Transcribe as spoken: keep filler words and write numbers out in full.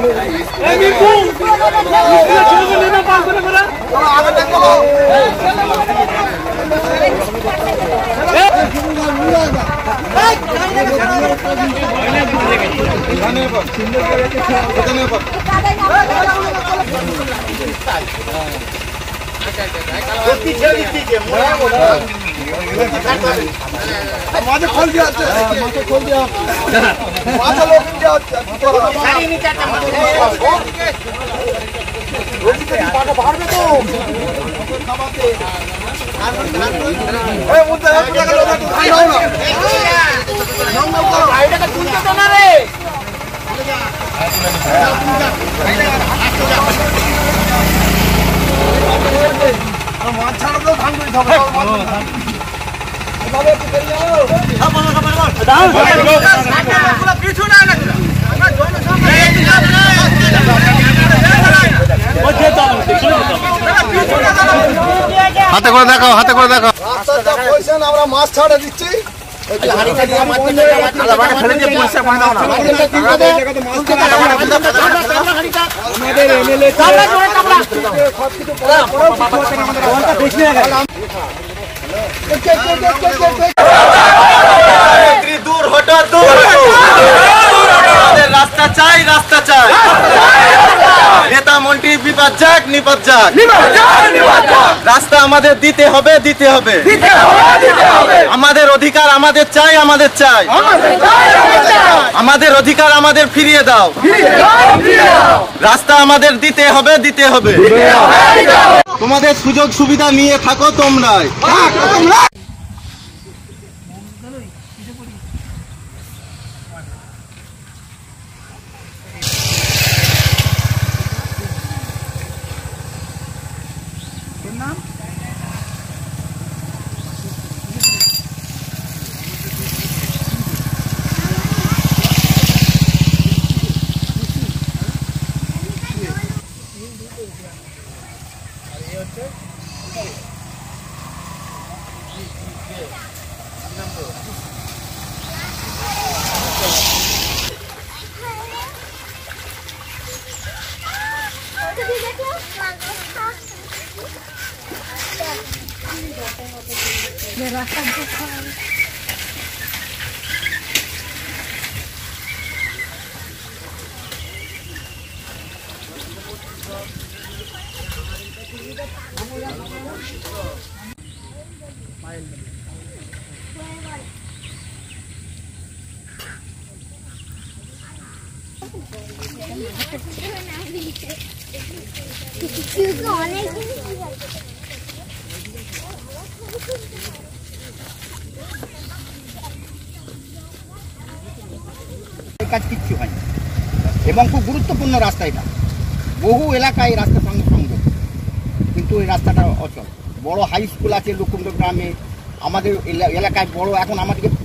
মাঝে খোল দিয়া আছে মাঝে খোল দিয়া মাঝে লোক দিয়া আছে সারি নি চাটা ওদিকে পাটা বাড়বে তো খাবাতে এই মুদ্দা এক টাকা লোক খাই নাও না নাও নাও আই টাকা তুলতে তো না রে মাছ ছাড়া তো ধান করে খাবে বাবা একটু বেরিয়ে যাও হ্যাঁ বলো বলো দাও পুরো পিছু না না আমরা জন সামনে একটু যাবে না ওই যে দাও হাতে করে দেখাও হাতে করে দেখাও রাস্তাটা কইছেন আমরা মাছ ছাড়া দিচ্ছি ওই হাড়িটা দিয়ে মাছ ছাড়া বাড়ি ফেলে দিয়ে পয়সা পাই দাও না হাড়িটা কি করে জায়গাতে মাছ ছাড়া হাড়িটা আমাদের এমএলএ চালা জোরে কাপড়া সব কিছু পড়া পড়া আমাদের ওটা দেখি না গেল দূর হটো দূর আমাদের রাস্তা চাই রাস্তা চাই নেতা মন্ত্রী বিপদ যাক নিপদ যাক রাস্তা আমাদের দিতে হবে দিতে হবে আমাদের অধিকার আমাদের চাই আমাদের চাই আমাদের অধিকার আমাদের ফিরিয়ে দাও রাস্তা আমাদের দিতে হবে দিতে হবে তোমাদের সুযোগ সুবিধা নিয়ে থাকো তোমরাই কাজ কিচ্ছু হয়নি এবং খুব গুরুত্বপূর্ণ রাস্তা এটা বহু এলাকায় রাস্তার সঙ্গে সংযোগ কিন্তু এই রাস্তাটা অচল বড় হাই স্কুল আছে লক্ষ্মীপুর গ্রামে আমাদের এলাকায় বড় এখন আমাদেরকে